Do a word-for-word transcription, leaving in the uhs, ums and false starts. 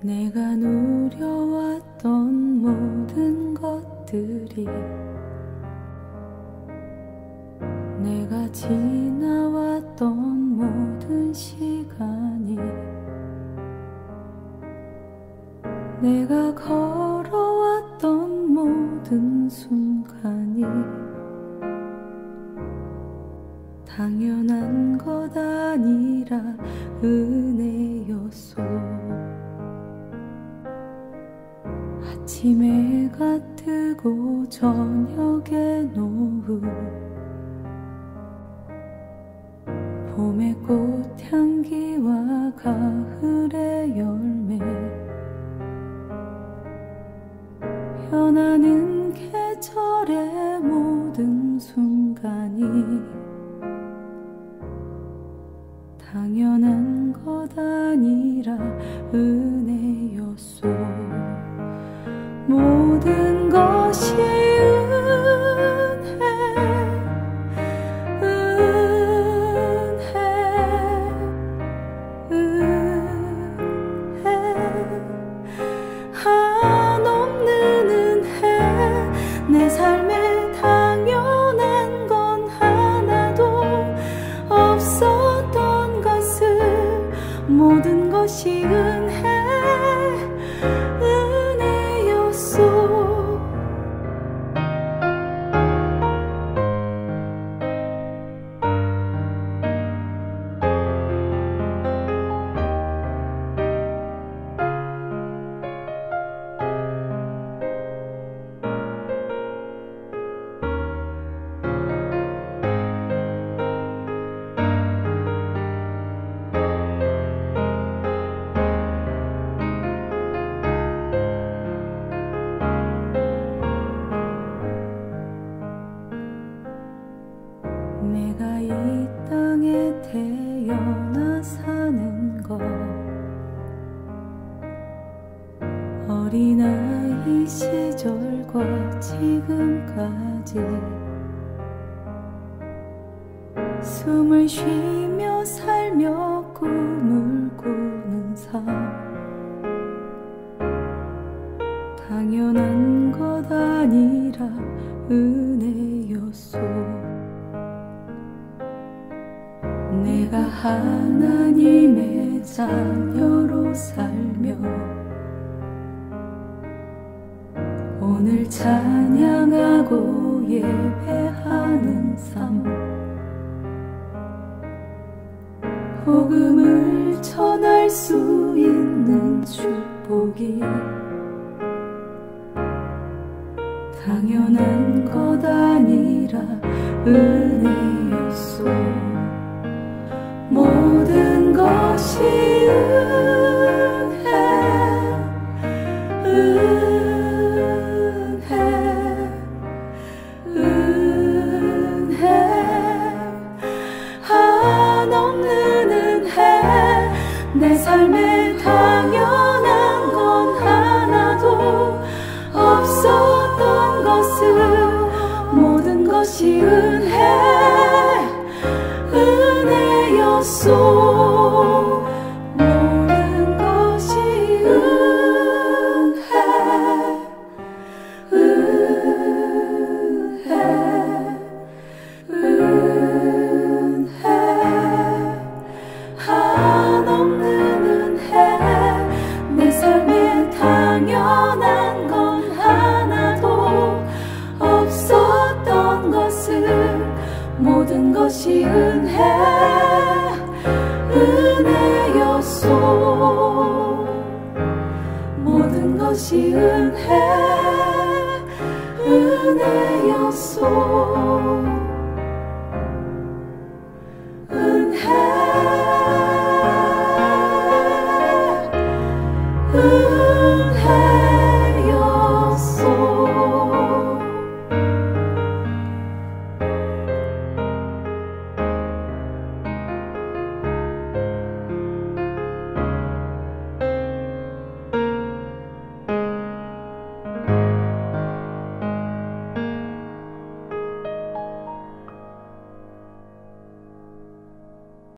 내가 누려왔던 모든 것들이, 내가 지나왔던 모든 시간이, 내가 걸어왔던 모든 순간이 당연한 것 아니라 은혜였소. 아침 해가 뜨고 저녁에 노을, 봄의 꽃향기와 가을의 열매, 변하는 계절의 모든 순간이 당연한 것 아니라 은혜였소. 모든 것이 은혜, 은혜, 은혜, 한없는 은혜. 내 삶에 당연한 건 하나도 없었던 것을, 모든 것이 은혜, 내가 이 땅에 태어나 사는 것, 어린아이 시절과 지금까지 숨을 쉬며 살며 꿈을 꾸는 삶, 당연한 것 아니라 은혜였소. 내가 하나님의 자녀로 살며 오늘 찬양하고 예배하는 삶, 복음을 전할 수 있는 축복이 당연한 것 아니라 은혜였소. 모든 것이 은혜, 은혜, 은혜, 한없는 은혜. 내 삶에 당연한 건 하나도 없었던 것을, 모든 것이 은혜, 은혜였소. 모든 것이 은혜, 은혜, 은혜, 한없는 은혜. 내 삶에 당연한 건 하나도 없었던 것을, 모든 것이 은혜, 은혜였소. 모든 것이 은혜, 은혜였소.